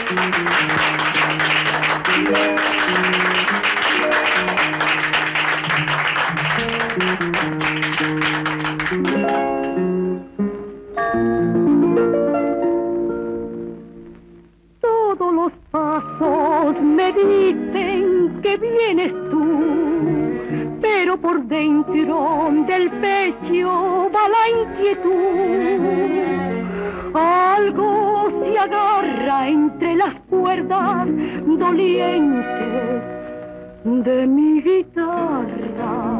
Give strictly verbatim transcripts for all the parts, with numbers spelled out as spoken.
Todos los pasos me dicen que vienes tú, pero por dentro del pecho va la inquietud. Algo se agarra entre las cuerdas dolientes de mi guitarra.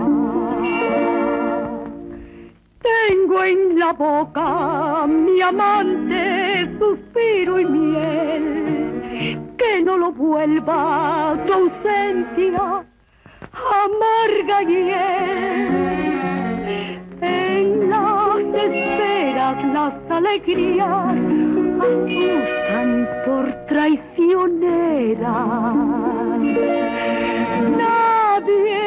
Tengo en la boca mi amante suspiro y miel, que no lo vuelva tu ausencia amarga hiel. En las esperas las alegrías asustan por traicioneras. Nadie